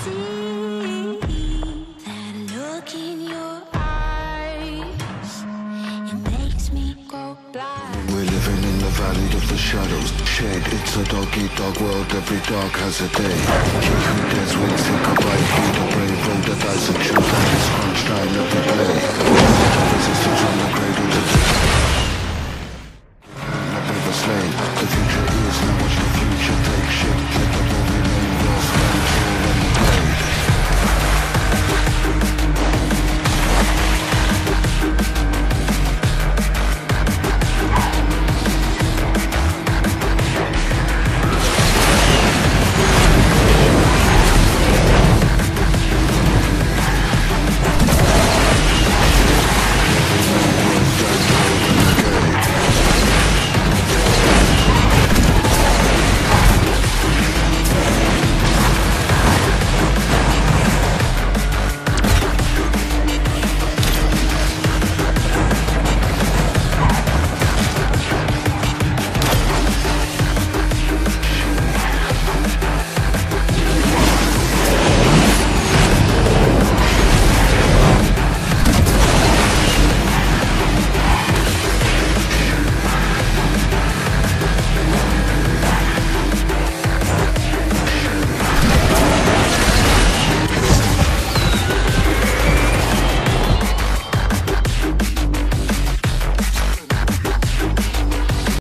see that look in your eyes. It makes me go blind. We're living in the valley of the shadows. Shade, it's a dog-eat-dog world. Every dog has a day. He who dares will take a bite. He the brave roll the dice and choose that is crunch time every play.